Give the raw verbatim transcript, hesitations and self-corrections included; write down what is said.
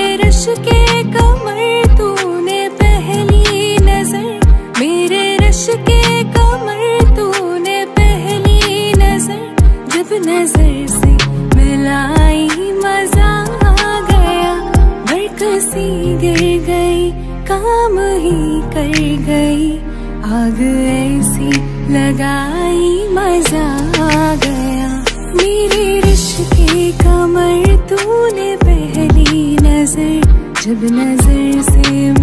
Rush के कमर तूने पहली नजर, मेरे रश के कमर तूने पहली नजर, जब नजर से मिलाई मजा आ गया, बरकसी गिर गई काम ही कर गई, आग ऐसी लगाई मजा आ गया। मेरे रिश्ते कमर तूने पहली नजर, जब नजर से